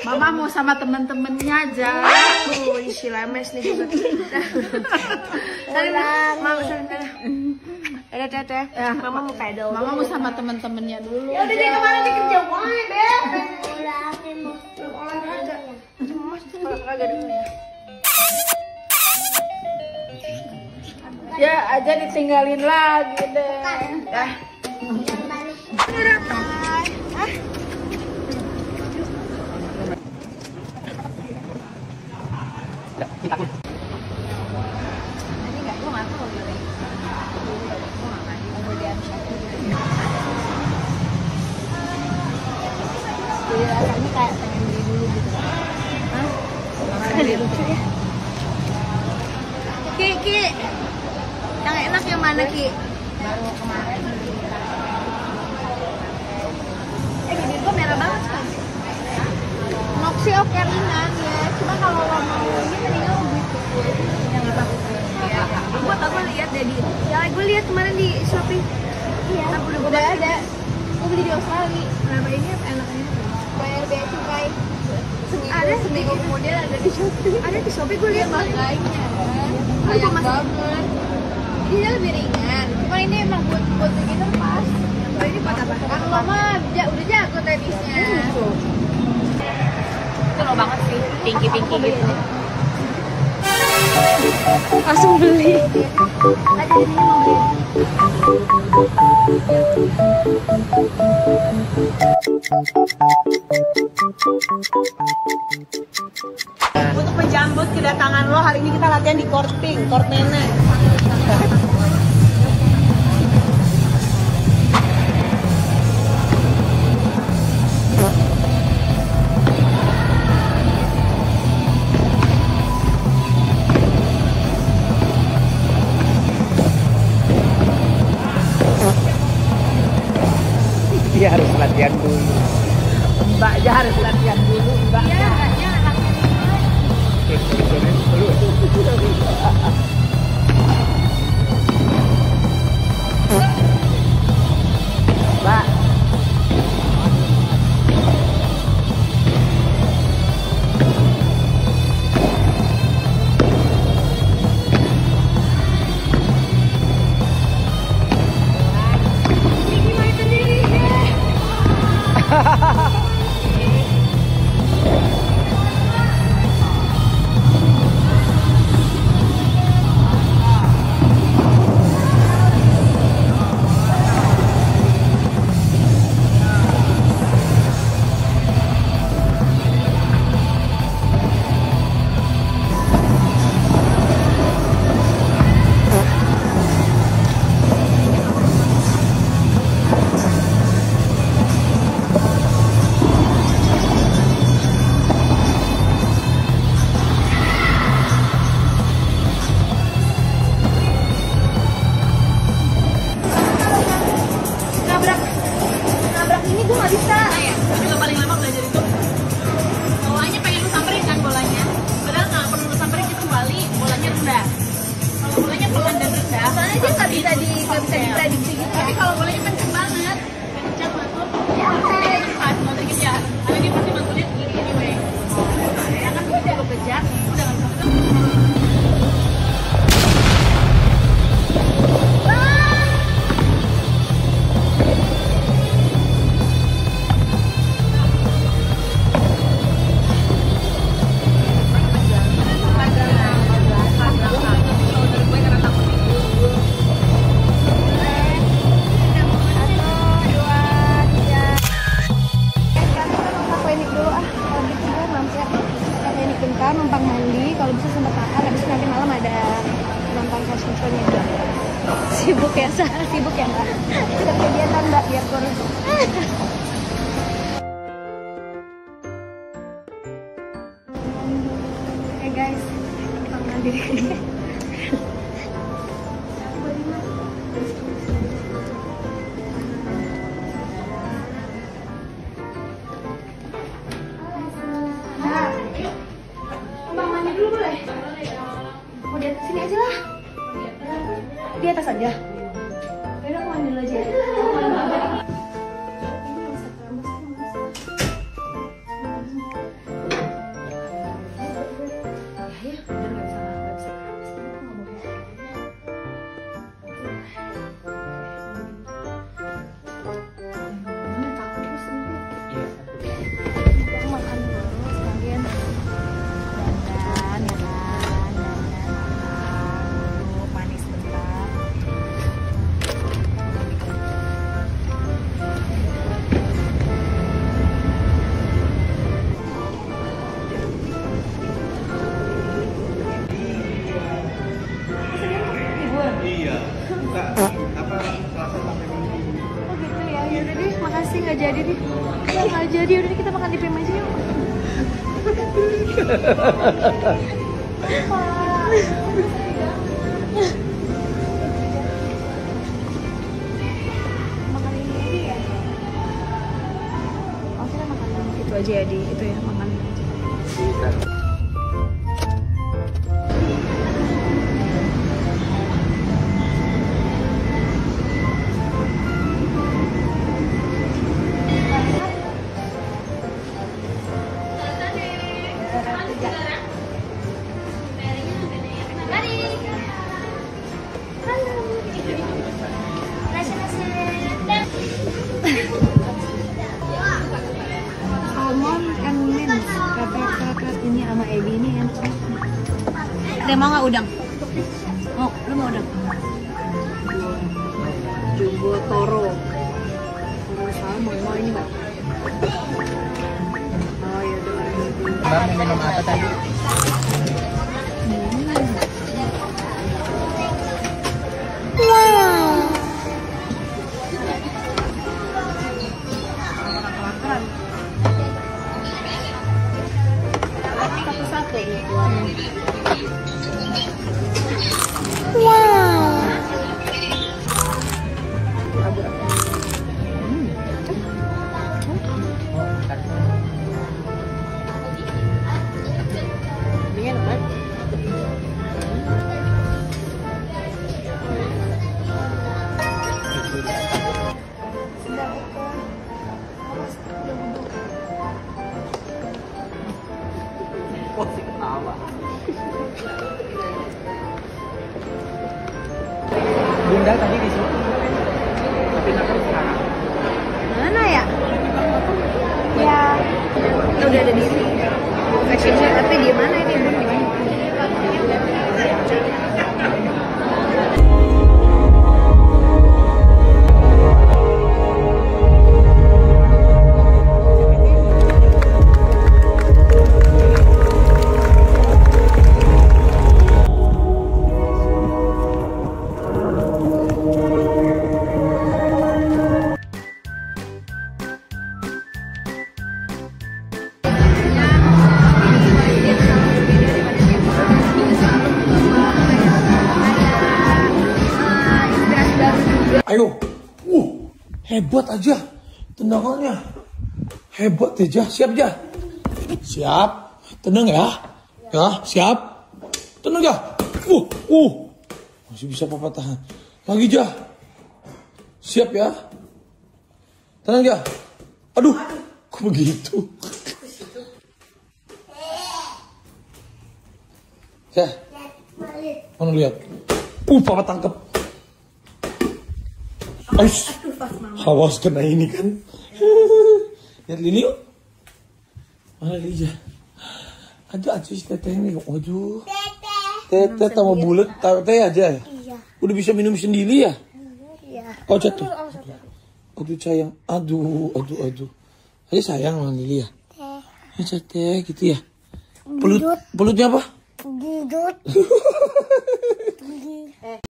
Mama mau sama temen-temennya aja. Si lemes nih juga. Mama ada teteh. Mama mau pedal. Mama mau sama temen-temennya dulu. Ya udah, dia kemana nih kerja wae, Beb? Olahraga. Mas olahraga dulu ya. Ya aja ditinggalin lagi deh. Jadi rasanya kayak pengen beli dulu gitu. Ada lucu ya. Ki, yang enak yang mana Ki? Baru kemarin. Bibir gua merah banget kan? Moxie oke ringan ya. Cuma kalau lo mau ini mendingan lo beli kuku yang apa? Gua lihat deh di. Ya gue lihat kemarin di Shopee. Iya. Udah ada. Gue beli di Australia. Berapa ini enaknya? Bayar bea cukai. Ada seminggu kemudian ada di Shopee. Ada di Shopee gue lihat makanya. Sayang banget. Ini lebih ringan. Cuma ini emang buat beginner pas. Oh, ini buat apa? Kan lo mah udah jago tenisnya. Itu lo banget sih, pinky gitu. Langsung beli. Ada di sini mau beli. Untuk menjambut kedatangan lo, hari ini kita latihan di court pink, court nenek. Dia harus latihan dulu. Mbak aja harus latihan dulu, Mbak. Iya, enggaknya latihan Mbak. nabrak ini gue nggak bisa. Tapi lo paling lama belajar itu bolanya pengen lu samperin kan bolanya, padahal nggak perlu lu samperin, kita kembali bolanya rendah. Kalau bolanya pelan dan rendah, Soalnya dia nggak bisa diprediksi gitu. tapi kalau bolanya kenceng banget, kenceng masuk, pas mau dikit ya, tapi dia pasti masuknya gini anyway. Ya kan gue udah kejar, udah nggak bisa. Numpang mandi, kalau bisa sempat makan, habis nanti malam ada nonton fashion show-nya juga. Sibuk ya, sibuk ya Mbak? Kita kegiatan Mbak, biar kurus. Oke guys, numpang mandi. Sini aja lah. Di atas aja. Yaudah aku mandi dulu aja ya. nggak jadi, udah kita makan di PM aja yuk. Makan ini aja ya. Oh kita makan itu aja ya di itu ya, makan aja. Salmon and mince, kepret ini sama ebi ini enak. Ada mau nggak udang? Mau, lu mau udang? Jumbo toro, salmon mau ini nggak? Oh ya udah. Bang minum apa tadi? Satu-satu. Wah, si ketawa. Bunda tadi di situ. Tapi nakal sekarang. Mana ya? Ya. Udah ada di sini. Fashion show tapi di mana ini? Ayo, hebat aja tendangannya, hebat aja, siap aja, siap, tenang ya, siap, tenang ya, masih bisa papa tahan, lagi aja, siap ya, tenang ya, aduh, kok begitu, ya, mana lihat, papa tangkap. Ais, awas kena ini kan. Lihat Lili yuk. Mana Lili ya? Ada acis teteh ini. Waduh. Teteh sama bulat, teh aja ya? Iya. Udah bisa minum sendiri ya? Iya. Oh jatuh. Aduh sayang. Aduh. Ayo sayang sama Lili ya? Ya teh gitu ya? Pelutnya apa? Gigit.